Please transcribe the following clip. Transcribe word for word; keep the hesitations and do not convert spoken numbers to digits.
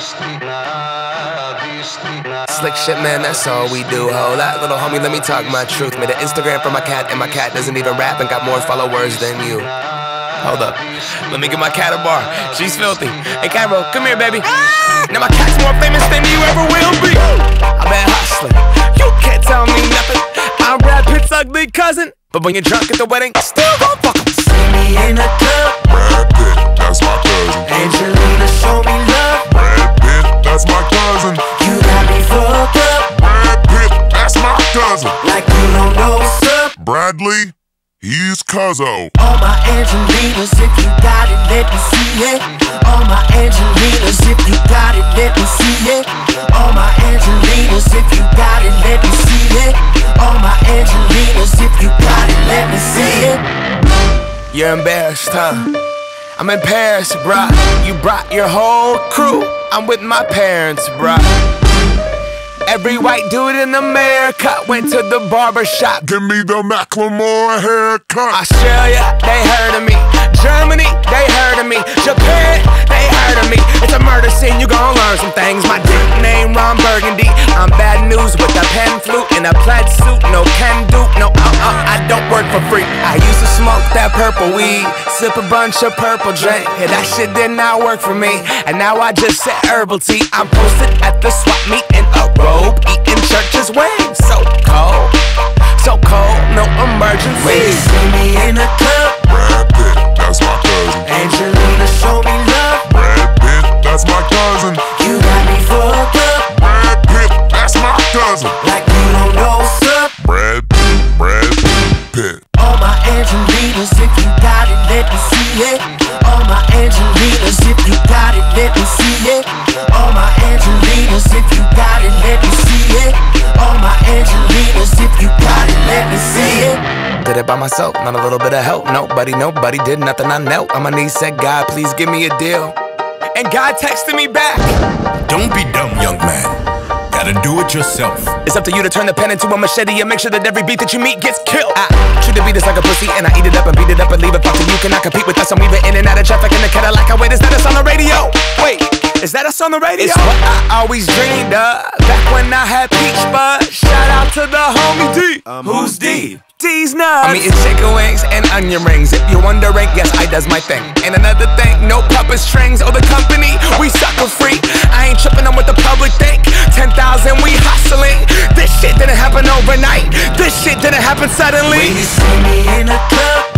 Slick shit, man, that's all we do, ho. That little homie, let me talk my truth. Made an Instagram for my cat, and my cat doesn't even rap and got more followers than you. Hold up, let me give my cat a bar. She's filthy. Hey, Cairo, come here, baby. Now my cat's more famous than you ever will be. I've been hustling, you can't tell me nothing. I'm Brad Pitt's ugly cousin, but when you're drunk at the wedding, still gon' fuck 'em. See me in the club, Brad Pitt, that's my cousin. Angelina, show me love, Brad Pitt, that's my cousin. you got me fucked up, Brad Pitt, that's my cousin. like you don't know what's up. Bradley, he's Cuzzo. All my Angelinas, if you got it, let me see it. All my Angelinas, if you got it, let me see it. All my Angelinas, if you got it, let me see it. All my Angelinas, if you got it, let me see it. You're embarrassed, huh? I'm in Paris, bruh. You brought your whole crew. I'm with my parents, bruh. Every white dude in America went to the barber shop. Give me the Macklemore haircut. Australia, they heard of me. Germany, they heard of me. Japan, they heard of me. It's a murder scene, you gon' learn some things. My dick name Ron Burgundy. I'm bad news with a pen flute and a plaid suit. No can do, no uh-uh, I don't work for free. I used to smoke that purple weed, sip a bunch of purple drink. Yeah, that shit did not work for me. And now I just sip herbal tea. I'm posted at the swap meet in a robe, eating church's wings. So cold, so cold, no emergency. When you see me in the club, Brad Pitt, that's my cousin. Angelina, show me love, Brad Pitt, that's my cousin. you got me fucked up, Brad Pitt, that's my cousin. like you don't know what's up. Brad, Brad Pitt. All my Angelinas, if you got it, let me see it. All my Angelinas, if you got it, let me see it. All my Angelinas, if you got it, let me see it. All my Angelinas, if you got it, let me see it. Did it by myself, not a little bit of help. Nobody, nobody did nothing, I knelt on my knees, said, God, please give me a deal. And God texted me back. Don't be dumb, young man. Gotta do it yourself. It's up to you to turn the pen into a machete and make sure that every beat that you meet gets killed. I treat the beat just like a pussy and I eat it up and beat it up and leave it fucked. You cannot compete with us. I'm weaving in and out of traffic in the Cadillac. Wait, is that us on the radio? Wait, is that us on the radio? It's what I always dreamed of back when I had peach bud. Shout out to the homie D. Um, who's D? D's nuts. I'm eating chicken wings and onion rings. If you're wondering, yes, I does my thing. And another thing, no puppet strings or the company, we sucker free. I ain't tripping on what the public think. ten thousand, we hustling. This shit didn't happen overnight. This shit didn't happen suddenly. When you see me in the club,